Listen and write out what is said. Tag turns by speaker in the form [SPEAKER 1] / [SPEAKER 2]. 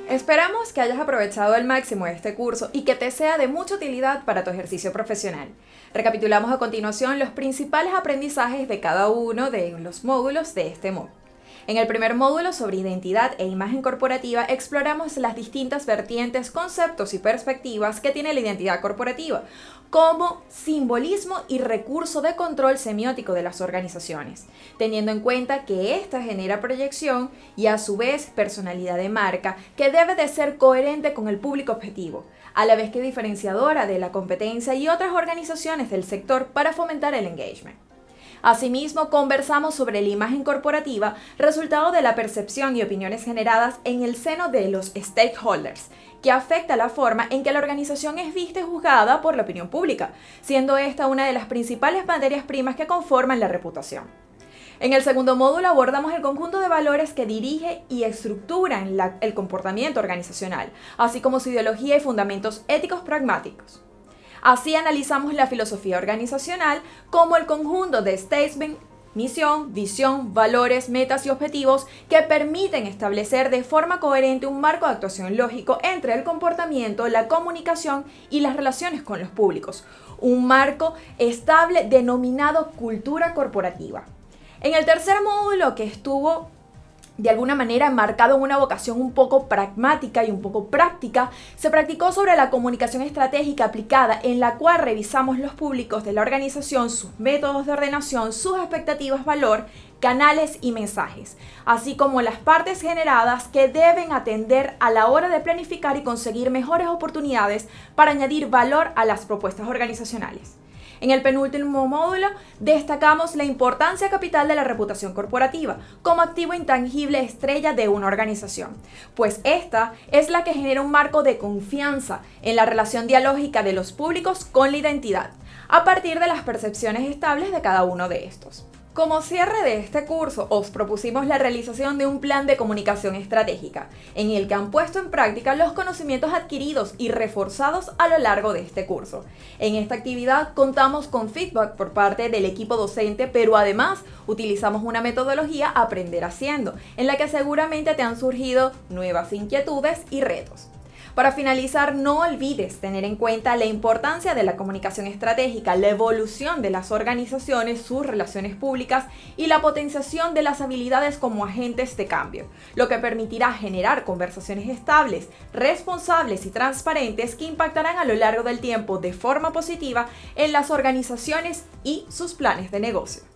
[SPEAKER 1] Esperamos que hayas aprovechado al máximo este curso y que te sea de mucha utilidad para tu ejercicio profesional. Recapitulamos a continuación los principales aprendizajes de cada uno de los módulos de este módulo. En el primer módulo sobre identidad e imagen corporativa exploramos las distintas vertientes, conceptos y perspectivas que tiene la identidad corporativa como simbolismo y recurso de control semiótico de las organizaciones, teniendo en cuenta que ésta genera proyección y a su vez personalidad de marca que debe de ser coherente con el público objetivo, a la vez que diferenciadora de la competencia y otras organizaciones del sector para fomentar el engagement. Asimismo, conversamos sobre la imagen corporativa, resultado de la percepción y opiniones generadas en el seno de los stakeholders, que afecta la forma en que la organización es vista y juzgada por la opinión pública, siendo esta una de las principales materias primas que conforman la reputación. En el segundo módulo abordamos el conjunto de valores que dirige y estructuran el comportamiento organizacional, así como su ideología y fundamentos éticos pragmáticos. Así analizamos la filosofía organizacional como el conjunto de statement, misión, visión, valores, metas y objetivos que permiten establecer de forma coherente un marco de actuación lógico entre el comportamiento, la comunicación y las relaciones con los públicos. Un marco estable denominado cultura corporativa. En el tercer módulo, que estuvo de alguna manera marcado en una vocación un poco pragmática y un poco práctica, se practicó sobre la comunicación estratégica aplicada, en la cual revisamos los públicos de la organización, sus métodos de ordenación, sus expectativas valor, canales y mensajes, así como las partes generadas que deben atender a la hora de planificar y conseguir mejores oportunidades para añadir valor a las propuestas organizacionales. En el penúltimo módulo destacamos la importancia capital de la reputación corporativa como activo intangible estrella de una organización, pues esta es la que genera un marco de confianza en la relación dialógica de los públicos con la identidad, a partir de las percepciones estables de cada uno de estos. Como cierre de este curso, os propusimos la realización de un plan de comunicación estratégica, en el que han puesto en práctica los conocimientos adquiridos y reforzados a lo largo de este curso. En esta actividad contamos con feedback por parte del equipo docente, pero además utilizamos una metodología Aprender Haciendo, en la que seguramente te han surgido nuevas inquietudes y retos. Para finalizar, no olvides tener en cuenta la importancia de la comunicación estratégica, la evolución de las organizaciones, sus relaciones públicas y la potenciación de las habilidades como agentes de cambio, lo que permitirá generar conversaciones estables, responsables y transparentes que impactarán a lo largo del tiempo de forma positiva en las organizaciones y sus planes de negocio.